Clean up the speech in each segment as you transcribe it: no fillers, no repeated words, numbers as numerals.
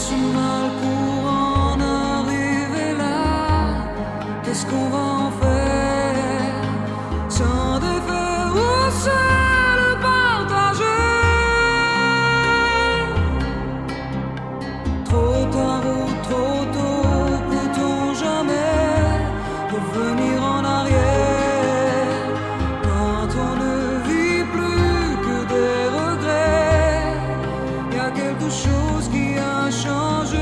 si mal pour en arriver là? Qu'est-ce qu'on va en faire? Sans défaire ou sans le partager? Trop tard ou trop tôt, peut-on jamais revenir en arrière? Quand on ne vit plus que des regrets, y a quelque chose qui a changé.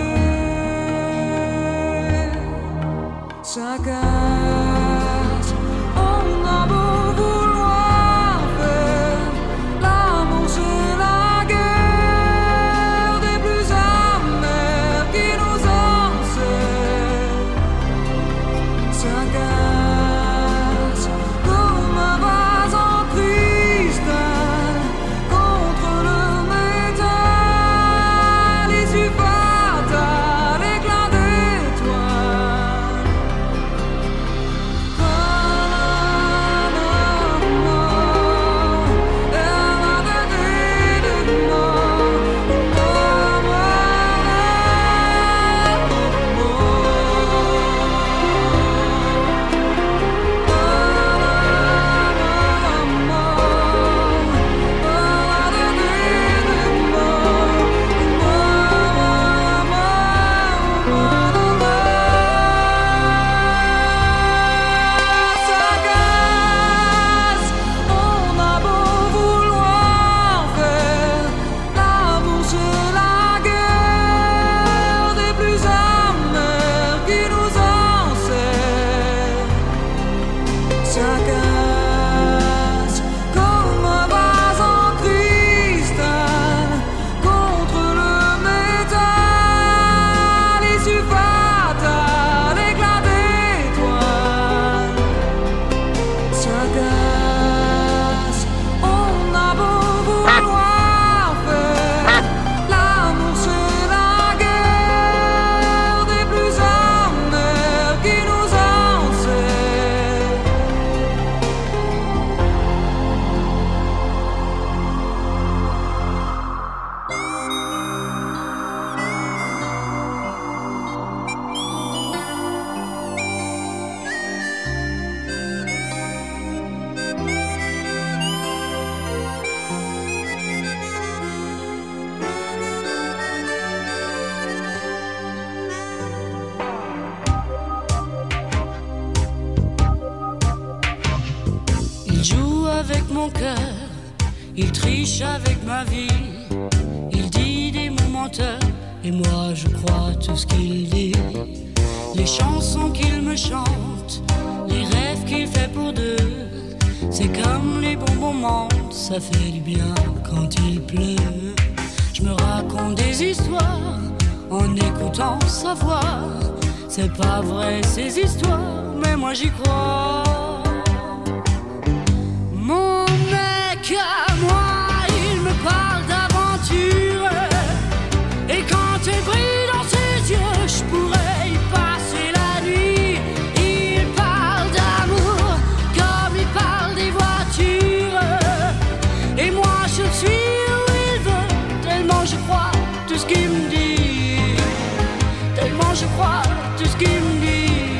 Ça casse, on a beau vouloir faire l'amour, c'est la guerre des plus amers qui nous enserre. Ça casse comme un vase en cristal contre le métal, issue fatale, éclat d'étoiles. Il joue avec mon cœur, il triche avec ma vie. Il dit des mots menteurs et moi je crois tout ce qu'il dit. Les chansons qu'il me chante, les rêves qu'il fait pour deux, c'est comme les bons moments, ça fait du bien quand il pleut. Je me raconte des histoires en écoutant sa voix. C'est pas vrai ces histoires, mais moi j'y crois. Mon mec à moi, il me parle d'aventure, et quand elle brille dans ses yeux, je pourrais y passer la nuit. Il parle d'amour comme il parle des voitures, et moi je suis où il veut, tellement je crois tout ce qu'il me dit, tellement je crois tout ce qu'il me dit.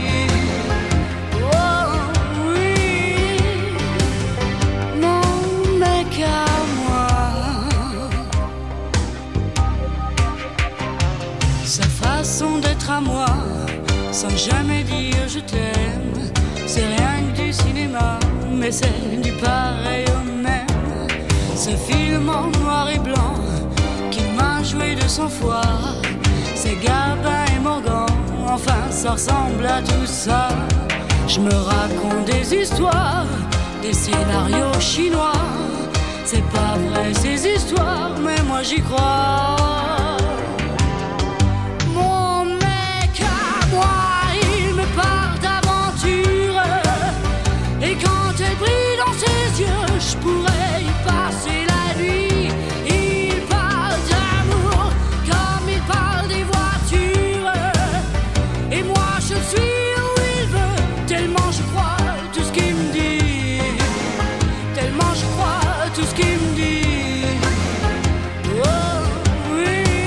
Sa façon d'être à moi, sans jamais dire je t'aime, c'est rien que du cinéma, mais c'est du pareil au même. Ce film en noir et blanc qu'il m'a joué de son foi, c'est Gabin et Morgan, enfin ça ressemble à tout ça. Je me raconte des histoires, des scénarios chinois. C'est pas vrai ces histoires, mais moi j'y crois. Mon mec à moi, il me parle d'aventure, et quand elle brille dans ses yeux, je pourrais y passer la nuit. Il parle d'amour comme il parle des voitures, et moi je suis où il veut, tellement je crois tout ce qu'il me dit, tellement je crois tout ce qu'il me dit. Oh oui.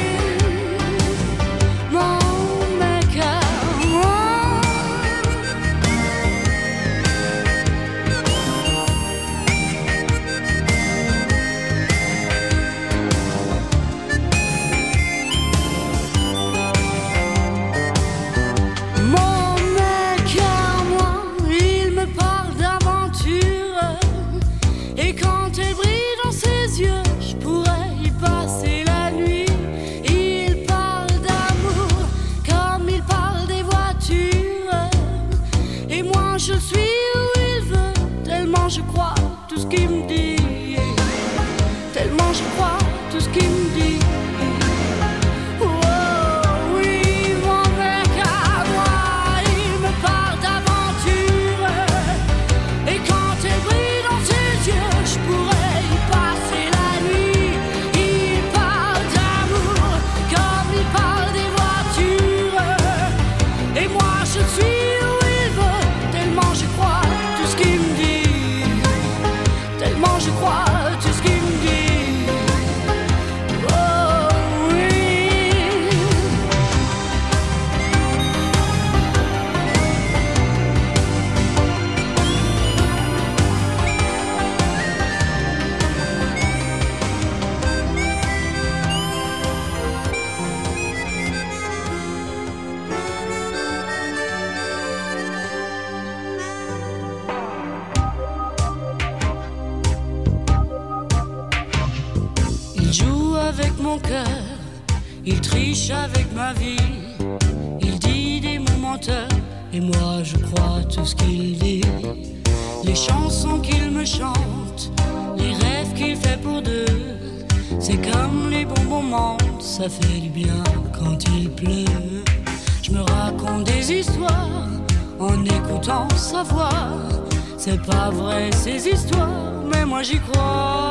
triche avec ma vie. Il dit des mots menteurs et moi je crois tout ce qu'il dit. Les chansons qu'il me chante, les rêves qu'il fait pour deux, c'est comme les bonbons mentent, ça fait du bien quand il pleut. Je me raconte des histoires en écoutant sa voix. C'est pas vrai ces histoires, mais moi j'y crois.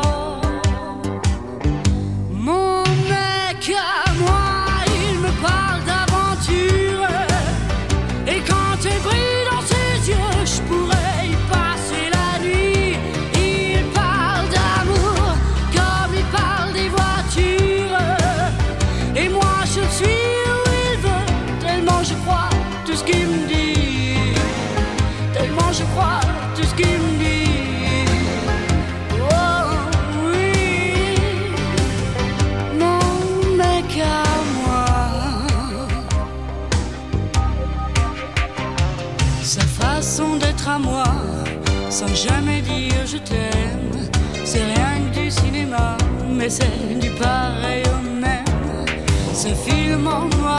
Mon mec à moi, il me parle d'aventure, et quand il brille dans ses yeux, je pourrais y passer la nuit. Il parle d'amour comme il parle des voitures, et moi je suis où il veut, tellement je crois tout ce qu'il me dit, tellement je crois tout ce qu'il me dit. Sa façon d'être à moi, sans jamais dire je t'aime, c'est rien que du cinéma, mais c'est du pareil au même. Ce film en noir